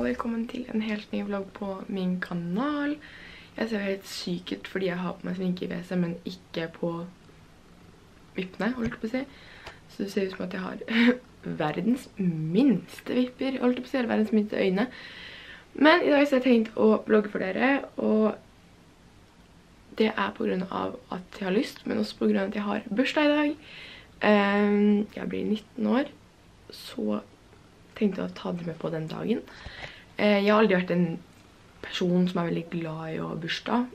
velkommen til en helt ny vlogg på min kanal. Jeg ser helt syk ut fordi jeg har på meg sminke i WC, men ikke på vippene, holdt jeg på å si. Så det ser ut som at jeg har verdens minste vipper, holdt jeg på å si, eller verdens minste øyne. Men i dag så har jeg tenkt å vlogge for dere, og det er på grunn av at jeg har lyst, men også på grunn av at jeg har bursdag i dag. Jeg blir 19 år, så tenkte jeg å ta dere med på den dagen. Jeg har aldri vært en person som er veldig glad i å ha bursdag.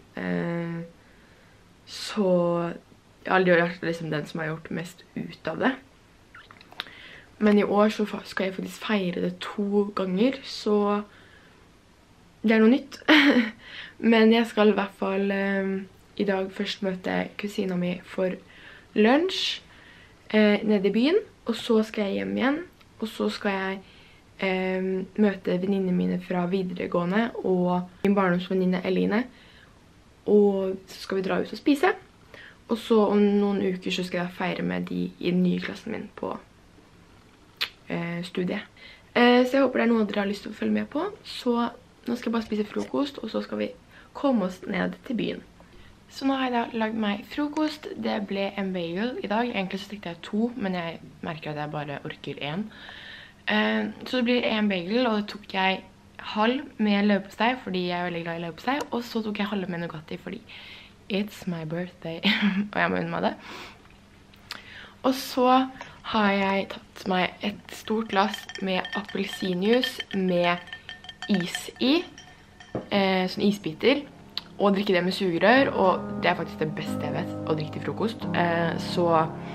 Så jeg har aldri vært liksom den som har gjort mest ut av det. Men i år så skal jeg faktisk feire det 2 ganger, så det er noe nytt. Men jeg skal i hvert fall i dag først møte kusina mi for lunsj nede i byen, og så skal jeg hjem igjen. Og så skal jeg møte venninnene mine fra videregående og min barndomsvenninne Eline. Og så skal vi dra ut og spise. Og så om noen uker så skal jeg feire med de i den nye klassen min på studiet. Så jeg håper det er noe dere har lyst til å følge med på. Så nå skal jeg bare spise frokost, og så skal vi komme oss ned til byen. Så nå har jeg da lagd meg frokost. Det ble en bagel i dag. Egentlig så stekte jeg 2, men jeg merker at jeg bare orker 1. Så det blir en bagel, og det tok jeg halv med leverpostei, fordi jeg er veldig glad i leverpostei. Og så tok jeg halve med Nugatti, fordi it's my birthday, og jeg må unne meg det. Og så har jeg tatt meg et stort glass med appelsinjuice med is i, sånn isbiter. Og drikke det med sugerør, og det er faktisk det beste jeg vet, å drikke til frokost. Så,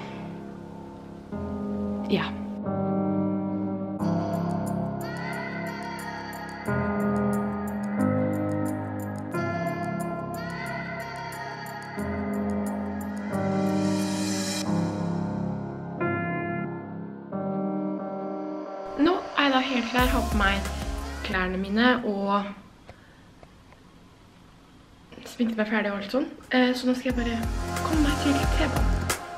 ja. Nå er jeg da helt klar, har på meg klærne mine, og sminket meg ferdig og alt sånn. Så nå skal jeg bare komme meg til T-banen.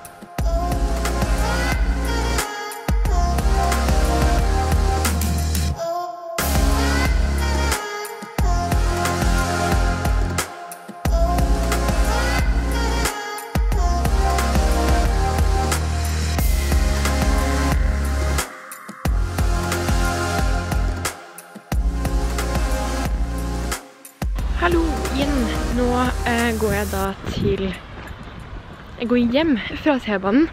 Hallo igjen! Nå går jeg da til... Jeg går hjem fra T-banen.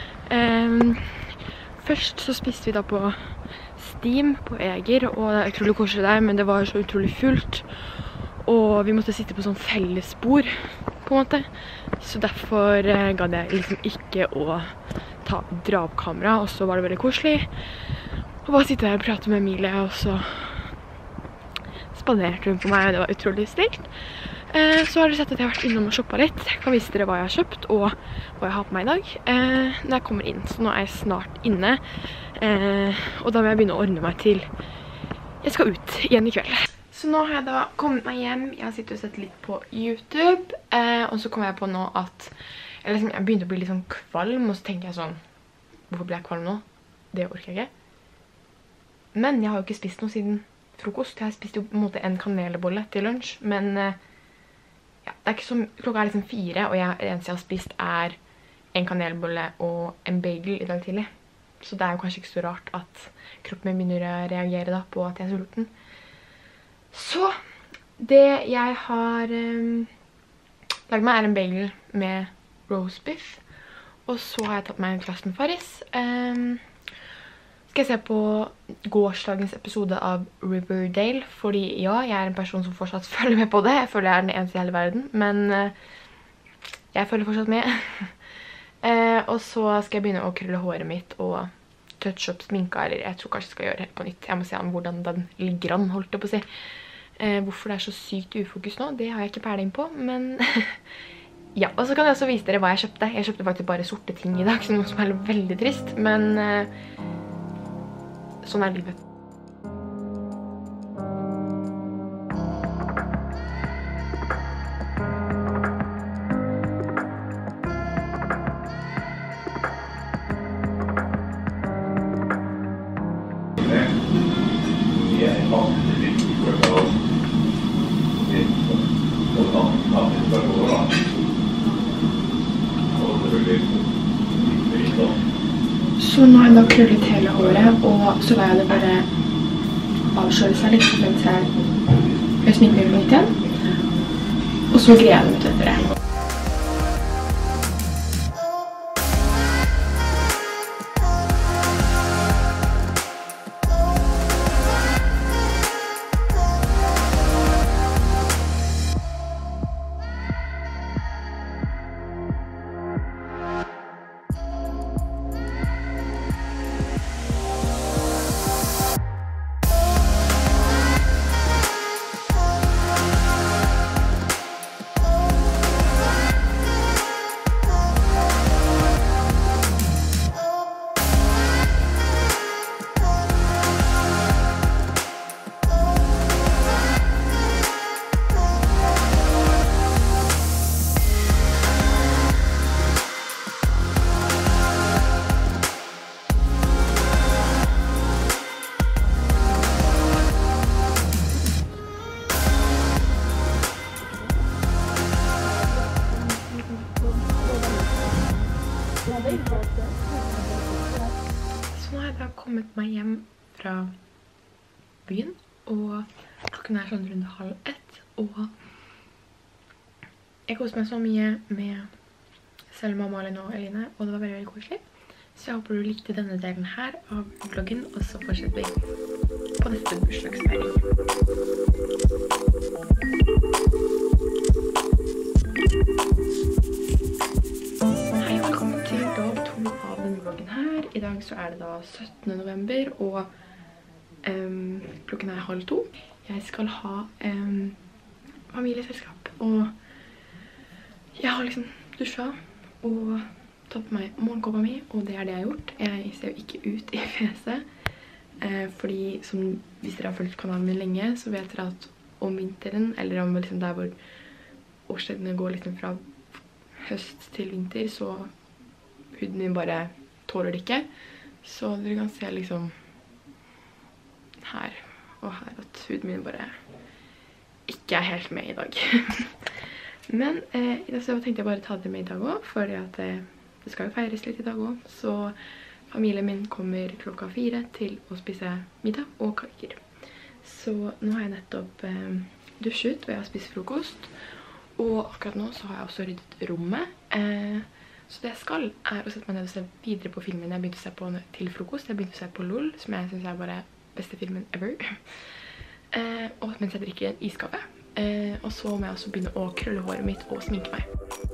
Først så spiste vi da på Steam på Eger, og det er utrolig koselig der, men det var så utrolig fullt. Og vi måtte sitte på sånn fellesbord, på en måte. Så derfor gadd jeg liksom ikke å dra opp kamera, og så var det veldig koselig. Og bare sitte der og prate med Emilie, og så spanderte hun på meg, og det var utrolig snilt. Så har dere sett at jeg har vært innom og shoppet litt. Jeg kan vise dere hva jeg har kjøpt, og hva jeg har på meg i dag. Når jeg kommer inn, så nå er jeg snart inne. Og da må jeg begynne å ordne meg til jeg skal ut igjen i kveld. Så nå har jeg da kommet meg hjem. Jeg har sittet og sett litt på YouTube. Og så kom jeg på nå at jeg begynte å bli litt sånn kvalm, og så tenkte jeg sånn, hvorfor blir jeg kvalm nå? Det orker jeg ikke. Men jeg har jo ikke spist noe siden frokost. Jeg spiste jo på en måte en kanelbolle til lunsj, men ja, det er ikke så... Klokka er liksom 4, og det eneste jeg har spist er en kanelbolle og en bagel i dag tidlig. Så det er jo kanskje ikke så rart at kroppen min begynner å reagere da på at jeg er sulten. Så det jeg har laget meg er en bagel med roast beef, og så har jeg tatt meg en glass med Farris. Skal jeg se på gårsdagens episode av Riverdale, fordi ja, jeg er en person som fortsatt følger med på det. Jeg føler jeg er den eneste i hele verden, men jeg følger fortsatt med. Og så skal jeg begynne å krølle håret mitt og touche opp sminka, eller jeg tror kanskje jeg skal gjøre det helt på nytt. Jeg må se hvordan den ligger an, holdt jeg på å si. Hvorfor det er så sykt ufokus nå, det har jeg ikke peiling på, men ja. Og så kan jeg også vise dere hva jeg kjøpte. Jeg kjøpte faktisk bare sorte ting i dag, noe som er veldig trist, men sånn er livet. Yeah, Så nå har jeg da krøllet hele håret, og så lar jeg det bare avskjøle seg litt mens jeg sminker meg på nytt igjen. Og så greier jeg det ut etter det. Så nå har jeg da kommet meg hjem fra byen, og klokken er sånn rundt 12:30, og jeg koser meg så mye med Selma, Malin og Eline, og det var veldig, veldig koselig. Så jeg håper du likte denne delen her av vloggen, og så fortsetter vi på neste bursdagsfeiring. Hei, velkommen til dag 2 av denne vloggen her. I dag så er det da 17. november, og klokken er 12:30. Jeg skal ha familieselskap, og jeg har liksom dusja og tatt på meg morgenkåpa mi, og det er det jeg har gjort. Jeg ser jo ikke ut i fjeset, fordi hvis dere har fulgt kanalen min lenge, så vet dere at om vinteren, eller om liksom der hvor årstidene går liksom fra høst til vinter, så huden min bare tåler det ikke. Så dere kan se liksom her og her at huden min bare ikke er helt med i dag. Men i dag så tenkte jeg bare ta det med i dag også, fordi at det skal jo feires litt i dag også. Så familien min kommer klokka 4 til å spise middag og kaker. Så nå har jeg nettopp dusjet, og jeg har spist frokost. Og akkurat nå så har jeg også ryddet rommet. Så det jeg skal er å sette meg ned og se videre på filmen jeg begynte å se på til frokost. Jeg begynte å se på LOL, som jeg synes er bare beste filmen ever. Og mens jeg drikker en iskaffe. Og så må jeg også begynne å krølle håret mitt og sminke meg.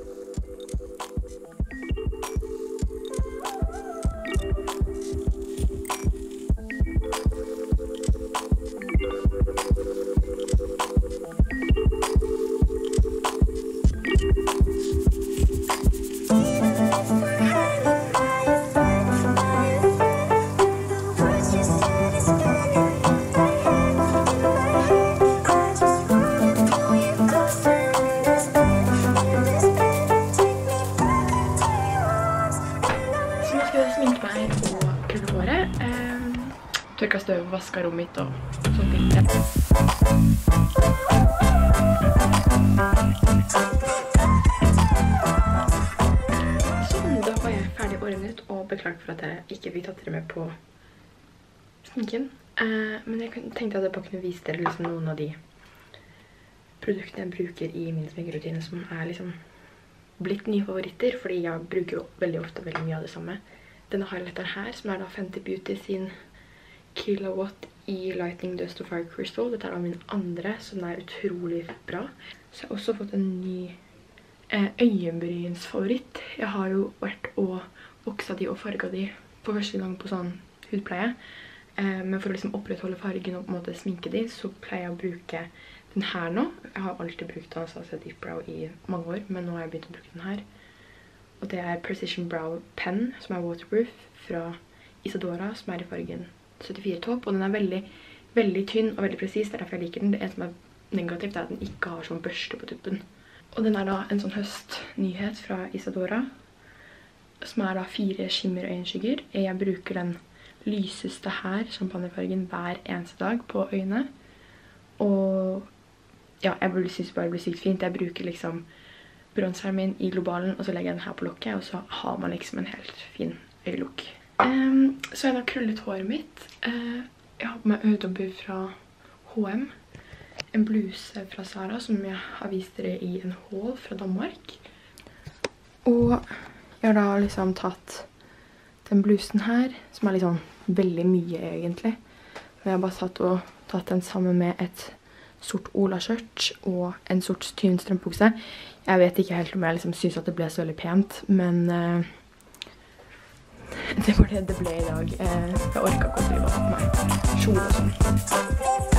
Tørka støv, vasket rommet mitt og sånne ting. Sånn, da var jeg ferdig ordnet, og beklager for at jeg ikke fikk tatt dere med på sminken. Men jeg tenkte at jeg bare kunne vise dere liksom noen av de produktene jeg bruker i min sminkerutine, som er liksom blitt nye favoritter, fordi jeg bruker jo veldig ofte veldig mye av det samme. Denne highlighteren her, som er da Fenty Beauty sin Kilowatt i Lightning Dust of Fire Crystal. Dette er da min andre, så den er utrolig bra. Så jeg har også fått en ny øyenbrynsfavoritt. Jeg har jo vært og voksa de og farget de på første gang på sånn hudpleie. Men for å liksom opprettholde fargen og på en måte sminke de, så pleier jeg å bruke den her nå. Jeg har alltid brukt Anastasia Deep Brow i mange år, men nå har jeg begynt å bruke den her. Og det er Precision Brow Pen, som er waterproof, fra Isadora, som er i fargen 74 Taupe, og den er veldig, veldig tynn og veldig presis. Det er derfor jeg liker den. Det eneste som er negativt er at den ikke har sånn børste på tuppen. Og den er da en sånn høstnyhet fra Isadora, som er da 4 shimmer øyenskygger. Jeg bruker den lyseste her, champagnefargen, hver eneste dag på øynene. Og ja, jeg synes bare det blir sykt fint. Jeg bruker liksom bronseren min i globalen, og så legger jeg den her på lokket, og så har man liksom en helt fin øyelukk. Så jeg har krullet håret mitt. Jeg har på meg øredobber fra H&M, en bluse fra Zara som jeg har vist dere i en haul fra Danmark. Og jeg har da liksom tatt den blusen her, som er liksom veldig mye egentlig. Og jeg har bare tatt den sammen med et sort Ola-skjørt og en sort tynn strømpebukse. Jeg vet ikke helt om jeg liksom synes at det ble så veldig pent, men det var det ble i dag. Jeg orket ikke å drive opp meg kjole og sånn.